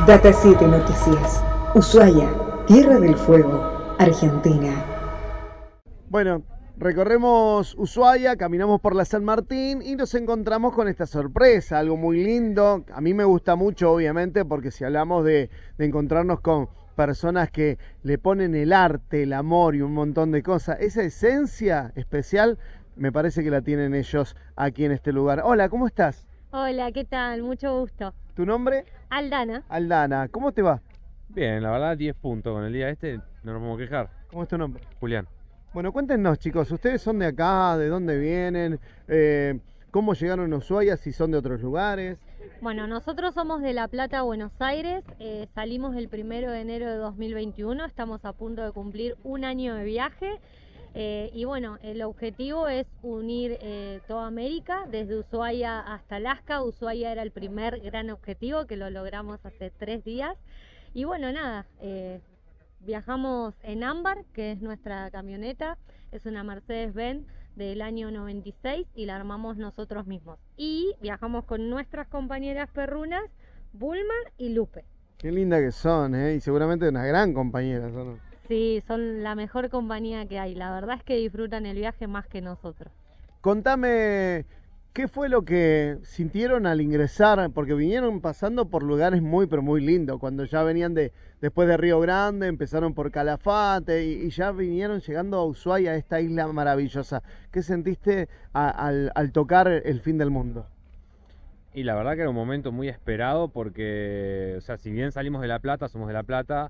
Data 7 Noticias. Ushuaia, Tierra del Fuego, Argentina. Bueno, recorremos Ushuaia, caminamos por la San Martín y nos encontramos con esta sorpresa, algo muy lindo. A mí me gusta mucho, obviamente, porque si hablamos de encontrarnos con personas que le ponen el arte, el amor y un montón de cosas, esa esencia especial me parece que la tienen ellos aquí en este lugar. Hola, ¿cómo estás? Hola, ¿qué tal? Mucho gusto. ¿Tu nombre? Aldana. Aldana, ¿cómo te va? Bien, la verdad 10 puntos con el día este, no nos podemos quejar. ¿Cómo es tu nombre? Julián. Bueno, cuéntenos, chicos, ¿ustedes son de acá? ¿De dónde vienen? ¿Cómo llegaron a Ushuaia? ¿Si son de otros lugares? Bueno, nosotros somos de La Plata, Buenos Aires. Salimos el 1 de enero de 2021. Estamos a punto de cumplir un año de viaje. Y bueno, el objetivo es unir toda América, desde Ushuaia hasta Alaska. Ushuaia era el primer gran objetivo, que lo logramos hace 3 días. Y bueno, nada, viajamos en Ámbar, que es nuestra camioneta. Es una Mercedes-Benz del año 96 y la armamos nosotros mismos. Y viajamos con nuestras compañeras perrunas, Bulma y Lupe. Qué linda que son, ¿eh? Y seguramente una gran compañera son. Sí, son la mejor compañía que hay. La verdad es que disfrutan el viaje más que nosotros. Contame, ¿qué fue lo que sintieron al ingresar? Porque vinieron pasando por lugares muy, pero muy lindos. Cuando ya venían después de Río Grande, empezaron por Calafate y ya vinieron llegando a Ushuaia, a esta isla maravillosa. ¿Qué sentiste al tocar el fin del mundo? Y la verdad que era un momento muy esperado porque, o sea, si bien salimos de La Plata, somos de La Plata,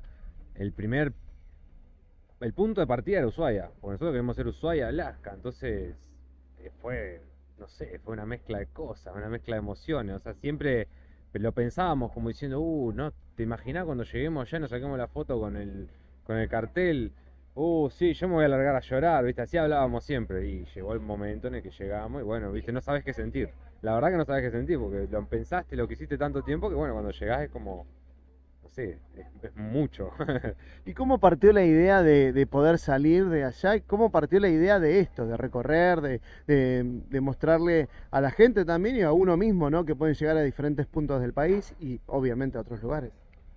el punto de partida era Ushuaia, porque nosotros queremos ser Ushuaia, Alaska, entonces fue, no sé, fue una mezcla de cosas, una mezcla de emociones, o sea, siempre lo pensábamos como diciendo, no, ¿te imaginás cuando lleguemos allá y nos saquemos la foto con el cartel? Sí, yo me voy a largar a llorar, ¿viste? Así hablábamos siempre, y llegó el momento en el que llegamos, y bueno, ¿viste? No sabes qué sentir, la verdad que no sabes qué sentir, porque lo pensaste, lo que hiciste tanto tiempo, que bueno, cuando llegás es como, no sé, es mucho. ¿Y cómo partió la idea de poder salir de allá? ¿Y cómo partió la idea de esto, de recorrer, de mostrarle a la gente también y a uno mismo, ¿no? Que pueden llegar a diferentes puntos del país y obviamente a otros lugares?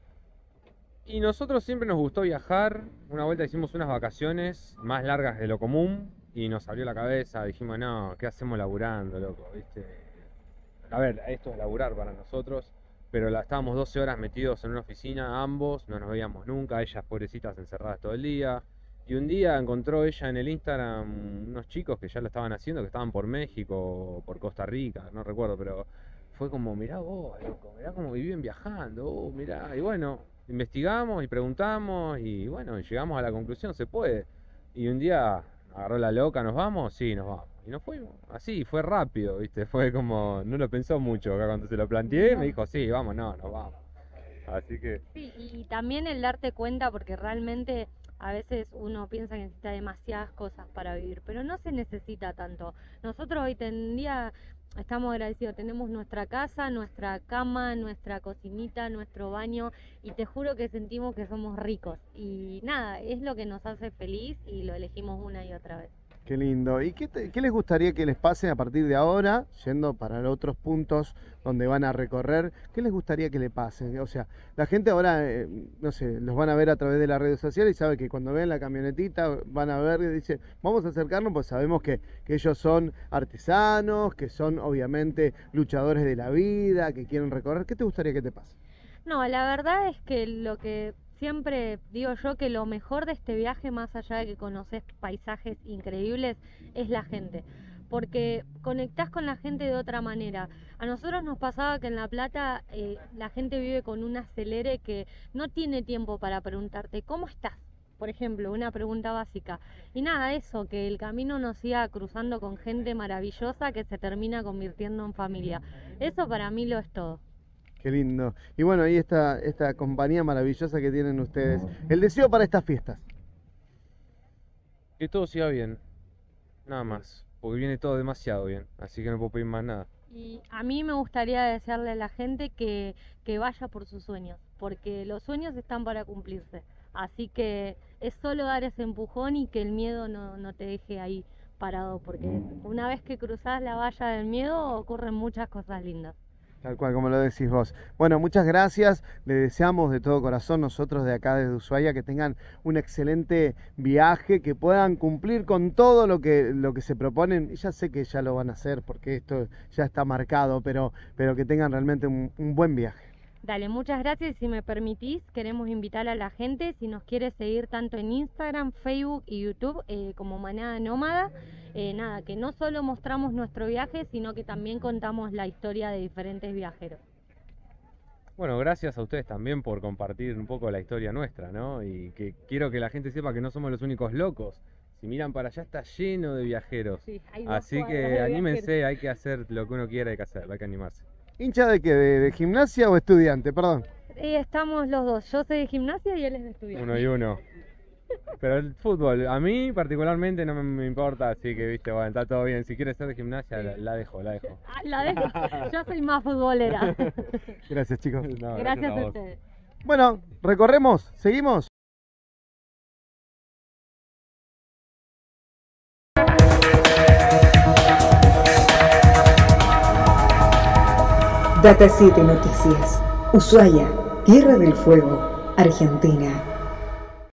Y nosotros siempre nos gustó viajar. Una vuelta hicimos unas vacaciones más largas de lo común y nos abrió la cabeza. Dijimos, no, ¿qué hacemos laburando, loco? ¿Viste? A ver, esto es laburar para nosotros, pero estábamos 12 horas metidos en una oficina, ambos, no nos veíamos nunca, ellas pobrecitas encerradas todo el día. Y un día encontró ella en el Instagram unos chicos que ya lo estaban haciendo, que estaban por México, por Costa Rica, no recuerdo, pero fue como, mirá vos, loco, mirá cómo viven viajando, mirá. Y bueno, investigamos y preguntamos y bueno, llegamos a la conclusión, se puede. Y un día agarró la loca, ¿nos vamos? Sí, nos vamos. Y nos fuimos. Así, fue rápido, ¿viste? Fue como, no lo pensó mucho. Acá cuando se lo planteé, me dijo, sí, vamos, no, nos vamos. Así que... Sí, y también el darte cuenta, porque realmente a veces uno piensa que necesita demasiadas cosas para vivir, pero no se necesita tanto. Nosotros hoy en día estamos agradecidos, tenemos nuestra casa, nuestra cama, nuestra cocinita, nuestro baño, y te juro que sentimos que somos ricos. Y nada, es lo que nos hace feliz y lo elegimos una y otra vez. Qué lindo. ¿Y qué les gustaría que les pase a partir de ahora, yendo para otros puntos donde van a recorrer? ¿Qué les gustaría que le pase? O sea, la gente ahora, no sé, los van a ver a través de las redes sociales y sabe que cuando ven la camionetita van a ver y dicen, vamos a acercarnos, pues sabemos que ellos son artesanos, que son obviamente luchadores de la vida, que quieren recorrer. ¿Qué te gustaría que te pase? No, la verdad es que lo que siempre digo yo, que lo mejor de este viaje, más allá de que conoces paisajes increíbles, es la gente, porque conectás con la gente de otra manera. A nosotros nos pasaba que en La Plata la gente vive con un acelere que no tiene tiempo para preguntarte ¿cómo estás? Por ejemplo, una pregunta básica. Y nada, eso, que el camino nos siga cruzando con gente maravillosa que se termina convirtiendo en familia. Eso para mí lo es todo. Qué lindo. Y bueno, ahí está esta compañía maravillosa que tienen ustedes. El deseo para estas fiestas. Que todo siga bien, nada más, porque viene todo demasiado bien, así que no puedo pedir más nada. Y a mí me gustaría desearle a la gente que vaya por sus sueños, porque los sueños están para cumplirse. Así que es solo dar ese empujón y que el miedo no te deje ahí parado, porque una vez que cruzás la valla del miedo ocurren muchas cosas lindas. Tal cual, como lo decís vos. Bueno, muchas gracias. Le deseamos de todo corazón nosotros de acá desde Ushuaia que tengan un excelente viaje, que puedan cumplir con todo lo que se proponen. Y ya sé que ya lo van a hacer porque esto ya está marcado, pero que tengan realmente un buen viaje. Dale, muchas gracias. Si me permitís, queremos invitar a la gente, si nos quiere seguir tanto en Instagram, Facebook y YouTube como Manada Nómada, nada, que no solo mostramos nuestro viaje, sino que también contamos la historia de diferentes viajeros. Bueno, gracias a ustedes también por compartir un poco la historia nuestra, ¿no? Y que quiero que la gente sepa que no somos los únicos locos. Si miran para allá está lleno de viajeros. Sí, hay dos Así cuadras que de anímense, viajeros. hay que hacer lo que uno quiera, hay que hacer, hay que animarse. ¿Hincha de qué? ¿De gimnasia o estudiante? Perdón. Estamos los dos, yo soy de gimnasia y él es de estudiante. Uno y uno. Pero el fútbol, a mí particularmente no me importa, así que viste, bueno, está todo bien. Si quieres ser de gimnasia, la dejo. Ah, la dejo, yo soy más futbolera. Gracias, chicos. No, Gracias a vos. ustedes. Bueno, recorremos, seguimos. Data 7 Noticias. Ushuaia, Tierra del Fuego, Argentina.